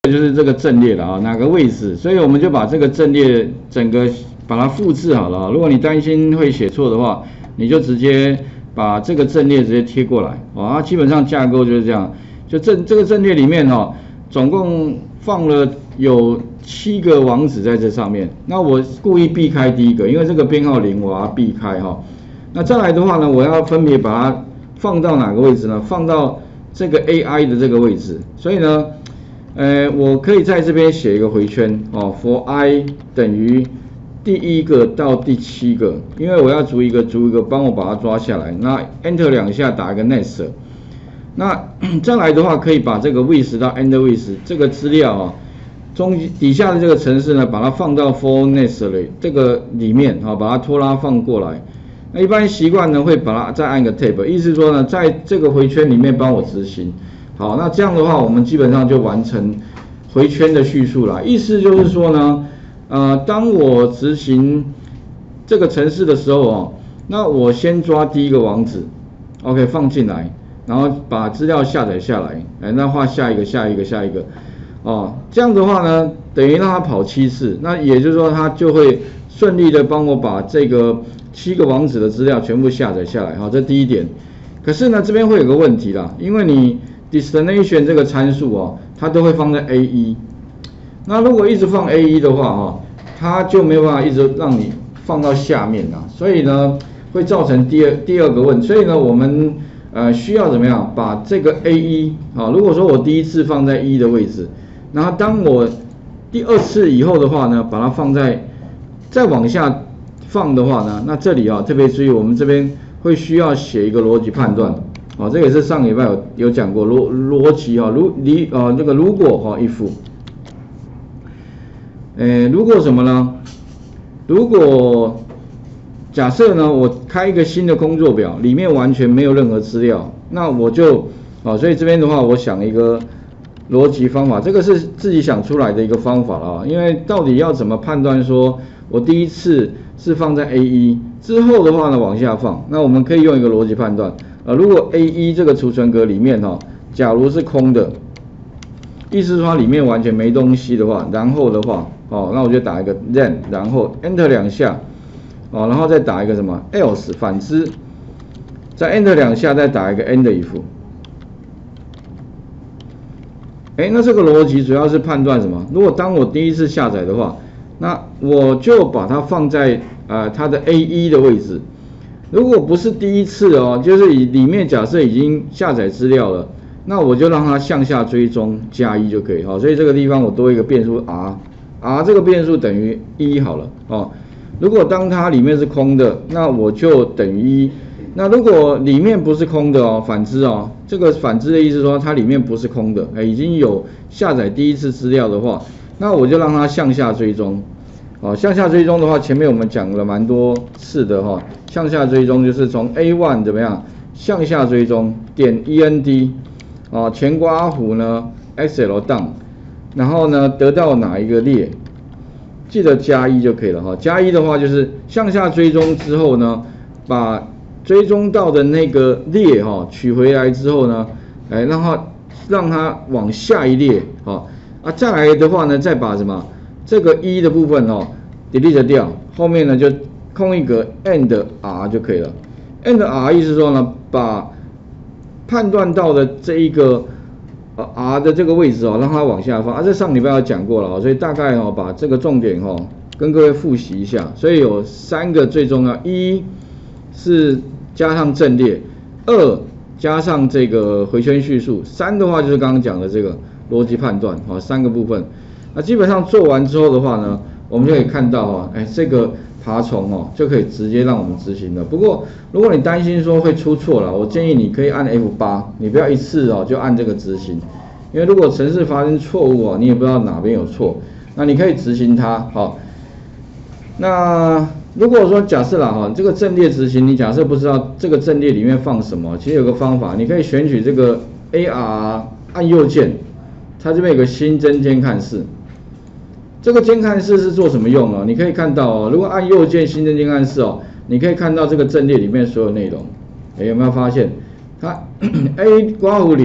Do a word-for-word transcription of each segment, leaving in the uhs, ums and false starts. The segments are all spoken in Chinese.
就是这个阵列了啊，哪个位置？所以我们就把这个阵列整个把它复制好了啊。如果你担心会写错的话，你就直接把这个阵列直接贴过来啊。基本上架构就是这样，就阵这个阵列里面哈、哦，总共放了有七个网址在这上面。那我故意避开第一个，因为这个编号零我要避开哈、哦。那再来的话呢，我要分别把它放到哪个位置呢？放到这个 A I 的这个位置。所以呢。呃，我可以在这边写一个回圈哦 ，for i 等于第一个到第七个，因为我要逐一个逐一个帮我把它抓下来。那 Enter 两下打一个 next， 那再来的话可以把这个 with 到 end with 这个资料啊，中底下的这个程式呢，把它放到 for next 里这个里面啊，把它拖拉放过来。那一般习惯呢会把它再按个 tab， 意思说呢，在这个回圈里面帮我执行。好，那这样的话，我们基本上就完成回圈的叙述了。意思就是说呢，呃，当我执行这个程式的时候哦，那我先抓第一个网址 ，OK 放进来，然后把资料下载下来，哎，那画下一个、下一个、下一个，哦，这样的话呢，等于让它跑七次，那也就是说它就会顺利的帮我把这个七个网址的资料全部下载下来。好，这第一点。可是呢，这边会有个问题啦，因为你destination 这个参数哦，它都会放在 A 一。那如果一直放 A 一的话哦，它就没有办法一直让你放到下面啦。所以呢，会造成第二第二个问题。所以呢，我们呃需要怎么样把这个 A 一啊，如果说我第一次放在一的位置，然后当我第二次以后的话呢，把它放在再往下放的话呢，那这里啊特别注意，我们这边会需要写一个逻辑判断。哦，这个也是上礼拜有有讲过逻逻辑哈，如离呃这个如果哈 if， 呃如果什么呢？如果假设呢我开一个新的工作表，里面完全没有任何资料，那我就啊，所以这边的话，我想一个逻辑方法，这个是自己想出来的一个方法啊，因为到底要怎么判断说我第一次是放在 A 一之后的话呢往下放，那我们可以用一个逻辑判断。呃，如果 A 一 这个储存格里面哈、哦，假如是空的，意思是说它里面完全没东西的话，然后的话，哦，那我就打一个 then， 然后 Enter 两下，哦，然后再打一个什么 else， 反之，再 Enter 两下，再打一个 end if。哎，那这个逻辑主要是判断什么？如果当我第一次下载的话，那我就把它放在呃它的 A 一 的位置。如果不是第一次哦，就是以里面假设已经下载资料了，那我就让它向下追踪加一就可以。好，所以这个地方我多一个变数 r，r 这个变数等于一好了哦。如果当它里面是空的，那我就等于一。那如果里面不是空的哦，反之哦，这个反之的意思说它里面不是空的，哎，已经有下载第一次资料的话，那我就让它向下追踪。哦，向下追踪的话，前面我们讲了蛮多次的哈、哦。向下追踪就是从 A 一 怎么样向下追踪，点 E N D， 哦，前刮弧呢 X L down， 然后呢得到哪一个列，记得加一就可以了哈、哦。加一的话就是向下追踪之后呢，把追踪到的那个列哈、哦、取回来之后呢，哎，让它让它往下一列，哦啊，再来的话呢，再把什么？这个一的部分哦 delete 掉，后面呢就空一格 and r 就可以了。and r 意思说呢，把判断到的这一个呃 r 的这个位置哦，让它往下放。啊，这上礼拜有讲过了哦，所以大概哦把这个重点哦跟各位复习一下。所以有三个最重要，一是加上阵列，二加上这个回圈叙述，三的话就是刚刚讲的这个逻辑判断，好，三个部分。那基本上做完之后的话呢，我们就可以看到哈，哎，这个爬虫哦就可以直接让我们执行了。不过如果你担心说会出错了，我建议你可以按 F 八， 你不要一次哦就按这个执行，因为如果程式发生错误哦，你也不知道哪边有错，那你可以执行它，好。那如果说假设啦哈，这个阵列执行，你假设不知道这个阵列里面放什么，其实有个方法，你可以选取这个 A R 按右键，它这边有个新增监看室。这个监看室是做什么用呢？你可以看到哦，如果按右键新增监看室哦，你可以看到这个阵列里面所有内容。哎，有没有发现它 A 刮弧零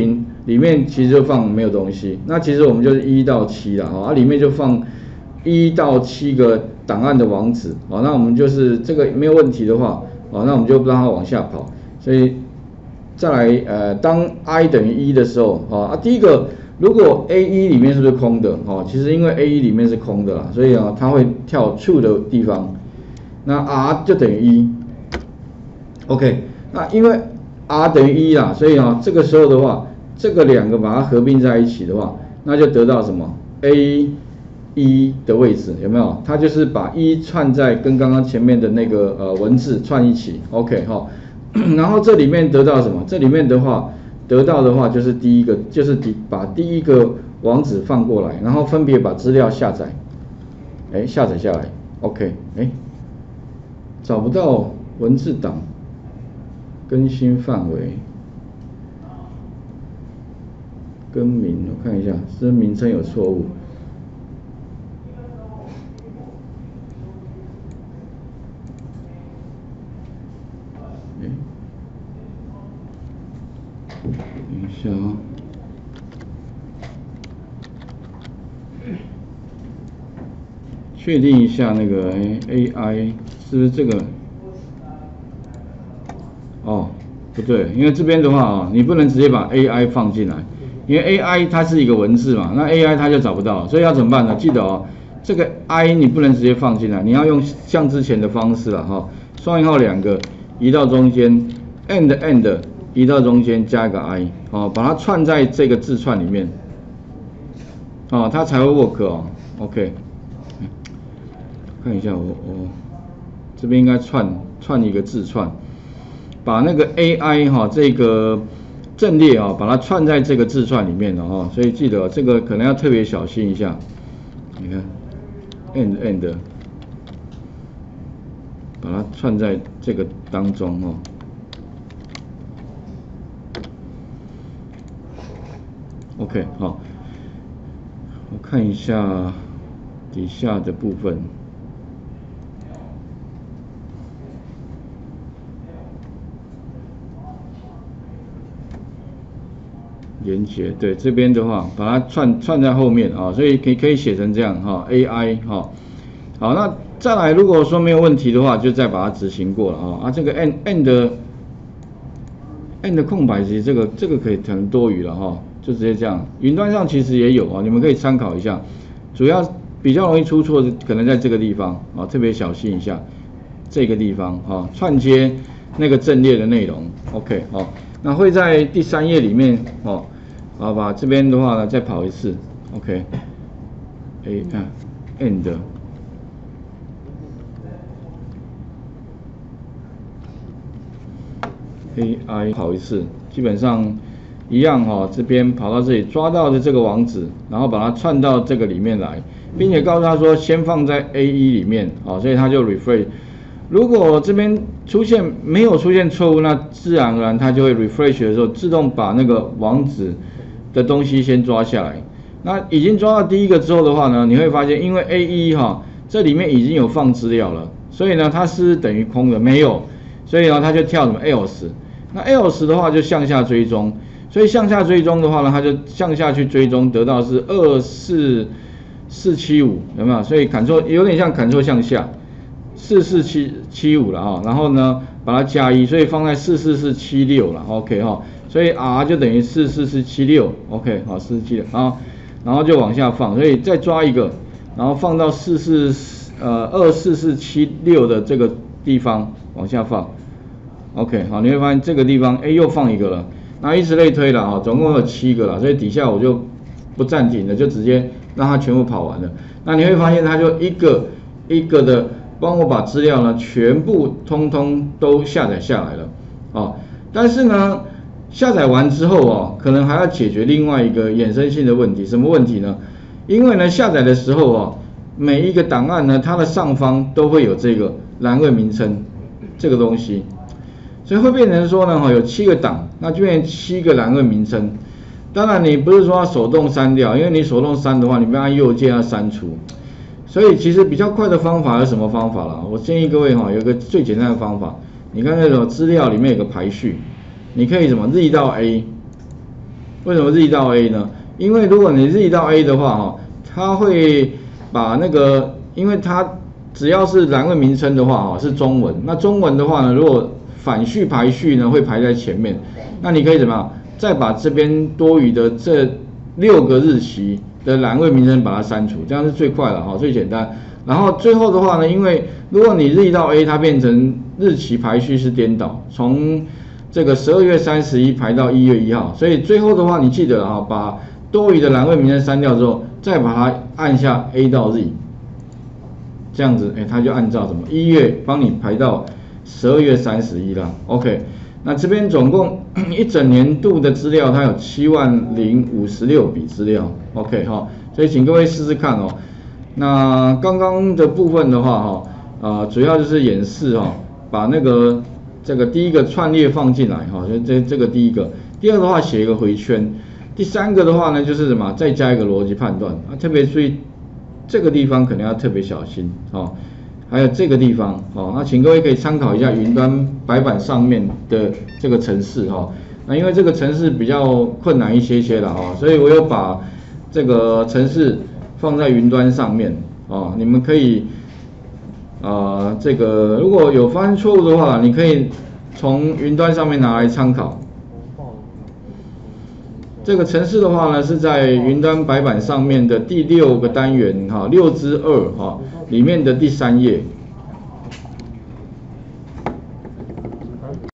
里面其实就放没有东西。那其实我们就是一到七啦，哈，啊里面就放一到七个档案的网址，哦，那我们就是这个没有问题的话，哦，那我们就让它往下跑。所以再来，呃，当 i 等于一的时候，哦，啊，第一个，如果 A 一 里面是不是空的？哦，其实因为 A 一 里面是空的啦，所以啊，它会跳 true 的地方，那 r 就等于一。OK， 那因为 r 等于一啦，所以啊，这个时候的话，这个两个把它合并在一起的话，那就得到什么 ？A 一的位置有没有？它就是把一串在跟刚刚前面的那个呃文字串一起 ，OK 哈、哦。然后这里面得到什么？这里面的话得到的话就是第一个，就是第把第一个网址放过来，然后分别把资料下载，哎下载下来 ，OK， 哎找不到文字档更新范围。更名，我看一下，是名称有错误。等一下啊，确定一下那个 A I 是不是这个？哦，不对，因为这边的话啊，你不能直接把 A I 放进来。因为 A I 它是一个文字嘛，那 A I 它就找不到，所以要怎么办呢？记得哦，这个 I 你不能直接放进来，你要用像之前的方式了哈，双引号两个移到中间 ，and and 移到中间加一个 I， 哦，把它串在这个字串里面，哦，它才会 work 哦 ，OK， 看一下我我这边应该串串一个字串，把那个 A I 哈、哦、这个。阵列啊、哦，把它串在这个字串里面的哦，所以记得、哦、这个可能要特别小心一下。你看 ，and and， 把它串在这个当中哦。OK， 好，我看一下底下的部分。连接对这边的话，把它串串在后面啊，所以可以可以写成这样哈 ，A I 哈，好，那再来如果说没有问题的话，就再把它执行过了啊啊，这个 and and and 空白其实这个这个可以很多余了哈，就直接这样，云端上其实也有啊，你们可以参考一下，主要比较容易出错的可能在这个地方啊，特别小心一下这个地方哈，串接那个阵列的内容 ，OK 好。那会在第三页里面哦，好，把这边的话呢再跑一次 ，OK，A 啊 ，and A I 跑一次，基本上一样哈、哦，这边跑到这里抓到的这个网址，然后把它串到这个里面来，并且告诉他说先放在 A 一 里面，好、哦，所以他就 refresh。如果这边出现没有出现错误，那自然而然它就会 refresh 的时候自动把那个网址的东西先抓下来。那已经抓到第一个之后的话呢，你会发现因为 A 一 哈这里面已经有放资料了，所以呢它是等于空的，没有，所以呢它就跳什么 else。那 else 的话就向下追踪，所以向下追踪的话呢，它就向下去追踪，得到是二四四七五，有没有？所以 Ctrl 有点像 Ctrl 向下。四四七七五了哈，然后呢把它加一，所以放在四四四七六了 ，OK 哈，所以 R 就等于四四四七六 ，OK 好四四七六，然后然后就往下放，所以再抓一个，然后放到四四呃二四四七六的这个地方往下放 ，OK 好，你会发现这个地方哎又放一个了，那以此类推了哈，总共有七个了，所以底下我就不暂停了，就直接让它全部跑完了，那你会发现它就一个一个的。帮我把资料呢全部通通都下载下来了，哦，但是呢下载完之后哦，可能还要解决另外一个衍生性的问题，什么问题呢？因为呢下载的时候哦，每一个档案呢它的上方都会有这个栏位名称这个东西，所以会变成说呢，哈有七个档，那就变成七个栏位名称。当然你不是说要手动删掉，因为你手动删的话，你不要按右键要删除。所以其实比较快的方法是什么方法啦？我建议各位哈，有一个最简单的方法，你看那种资料里面有个排序，你可以什么 Z 到 A， 为什么 Z 到 A 呢？因为如果你 Z 到 A 的话哈，它会把那个，因为它只要是栏位名称的话哈是中文，那中文的话呢，如果反序排序呢会排在前面，那你可以怎么样？再把这边多余的这六个日期的栏位名称把它删除，这样是最快了哈，最简单。然后最后的话呢，因为如果你 Z 到 A 它变成日期排序是颠倒，从这个十二月三十一排到一月一号，所以最后的话你记得啊，把多余的栏位名称删掉之后，再把它按下 A 到 Z， 这样子，哎，它就按照什么一月帮你排到十二月三十一啦。OK， 那这边总共一整年度的资料，它有七万零五十六笔资料。OK 哈，所以请各位试试看哦。那刚刚的部分的话哈，啊、呃，主要就是演示哈，把那个这个第一个串列放进来哈，就这这个第一个，第二个的话写一个回圈。第三个的话呢，就是什么？再加一个逻辑判断啊，特别注意这个地方可能要特别小心哦。还有这个地方哦，那请各位可以参考一下云端白板上面的这个程式哈。那因为这个程式比较困难一些些了哈，所以我有把这个程式放在云端上面哦。你们可以啊、呃，这个如果有发现错误的话，你可以从云端上面拿来参考。这个程式的话呢，是在云端白板上面的第六个单元哈，六之二哈里面的第三页